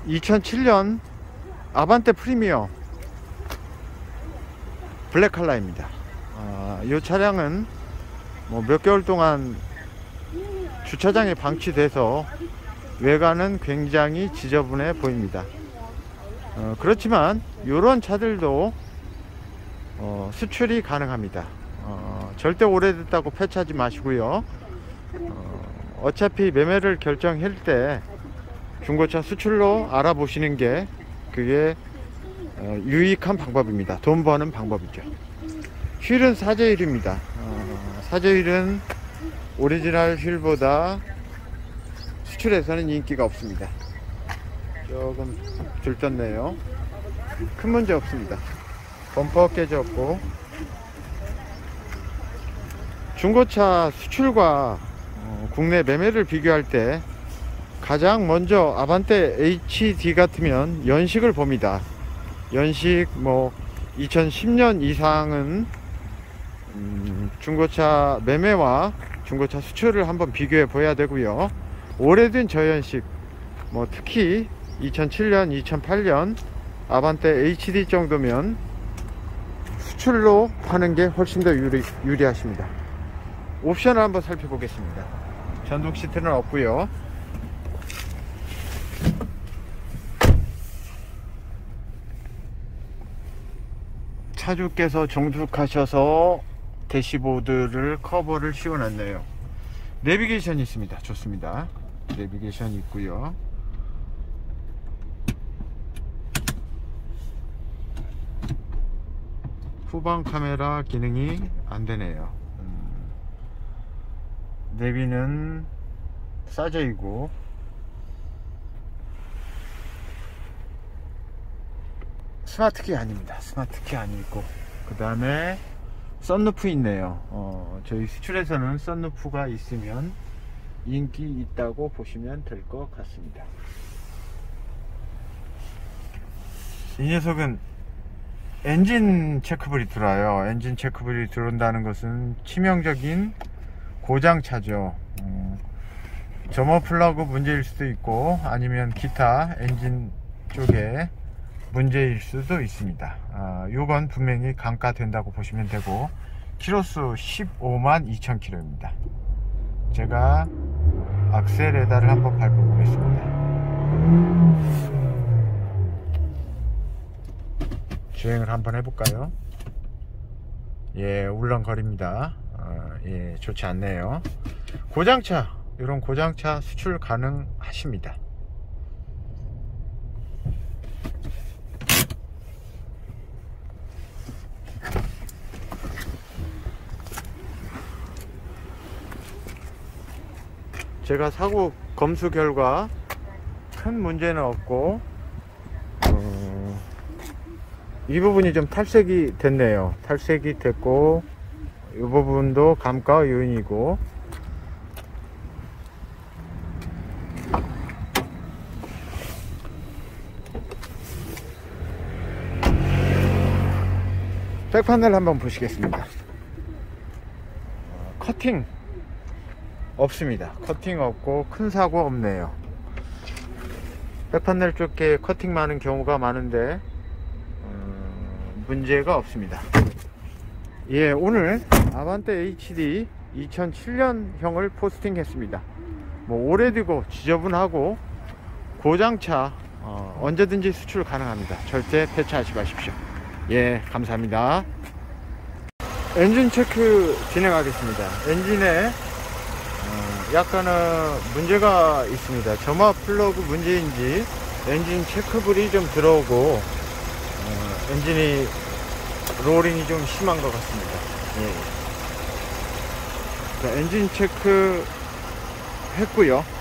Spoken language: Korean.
2007년 아반떼 프리미어 블랙 컬러입니다. 이 차량은 뭐 몇 개월 동안 주차장에 방치돼서 외관은 굉장히 지저분해 보입니다. 그렇지만 이런 차들도 수출이 가능합니다. 절대 오래됐다고 폐차하지 마시고요. 어차피 매매를 결정할 때 중고차 수출로 알아보시는 게 그게 유익한 방법입니다. 돈 버는 방법이죠. 휠은 사제 휠입니다. 사제 휠은 오리지널 휠보다 수출에서는 인기가 없습니다. 조금 들떴네요. 큰 문제 없습니다. 범퍼 깨졌고, 중고차 수출과 국내 매매를 비교할 때 가장 먼저 아반떼 HD 같으면 연식을 봅니다. 연식 뭐 2010년 이상은 중고차 매매와 중고차 수출을 한번 비교해 보아야 되고요. 오래된 저연식 뭐 특히 2007년 2008년 아반떼 HD 정도면 수출로 하는 게 훨씬 더 유리하십니다. 옵션을 한번 살펴보겠습니다. 전동 시트는 없고요. 차주께서 정숙하셔서 대시보드를 커버를 씌워놨네요. 내비게이션이 있습니다. 좋습니다. 내비게이션이 있고요. 후방 카메라 기능이 안되네요. 내비는 사제이고, 스마트키 아닙니다. 스마트키 아니고, 그 다음에 썬루프 있네요. 저희 수출에서는 썬루프가 있으면 인기 있다고 보시면 될 것 같습니다. 이 녀석은 엔진 체크불이 들어와요. 엔진 체크불이 들어온다는 것은 치명적인 고장차죠. 점화 플러그 문제일 수도 있고, 아니면 기타 엔진 쪽에 문제일 수도 있습니다. 요건 분명히 감가된다고 보시면 되고, 키로수 15만 2,000km입니다. 제가 악셀에다를 한번 밟아보겠습니다. 주행을 한번 해볼까요? 예, 울렁거립니다. 예, 좋지 않네요. 고장차, 이런 고장차 수출 가능하십니다. 제가 사고 검수 결과 큰 문제는 없고, 이 부분이 좀 탈색이 됐네요. 탈색이 됐고, 이 부분도 감가 요인이고, 백판넬 한번 보시겠습니다. 커팅 없습니다. 커팅 없고 큰 사고 없네요. 백판넬 쪽에 커팅 많은 경우가 많은데 문제가 없습니다. 예, 오늘 아반떼 HD 2007년형을 포스팅 했습니다. 뭐 오래되고 지저분하고 고장차 언제든지 수출 가능합니다. 절대 폐차하지 마십시오. 예, 감사합니다. 엔진 체크 진행하겠습니다. 엔진에 약간은 문제가 있습니다. 점화 플러그 문제인지 엔진 체크불이 좀 들어오고 엔진이 롤링이 좀 심한 것 같습니다. 예. 자, 엔진 체크 했고요.